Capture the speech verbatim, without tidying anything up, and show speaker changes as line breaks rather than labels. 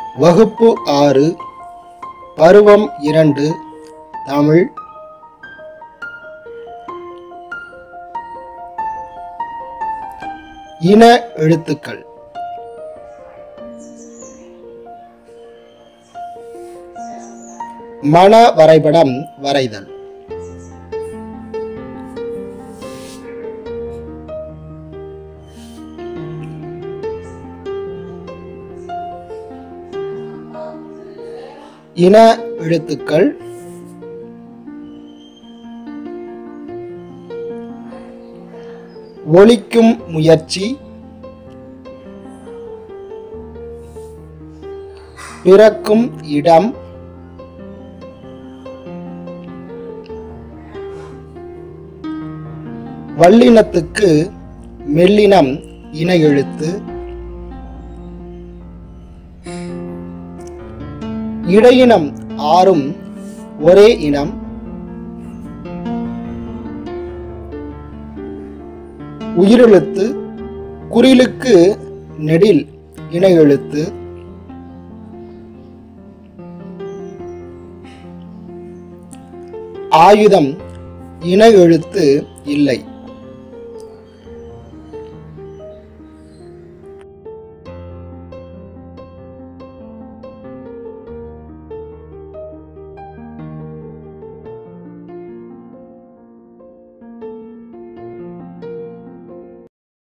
வகுப்பு ஆறு பருவம் இரண்டு தமிழ். இன எழுத்துக்கள். மன வரைபடம் வரைதல். இன எழுத்துக்கள். ஒலிக்கும் முயற்சி, பிறக்கும் இடம், வல்லினத்துக்கு மெல்லினம் இன எழுத்து, இடையினம் ஆறும் ஒரே இனம், உயிரெழுத்து குறிலுக்கு நெடில் இணை எழுத்து, ஆயுதம் இணை எழுத்து இல்லை.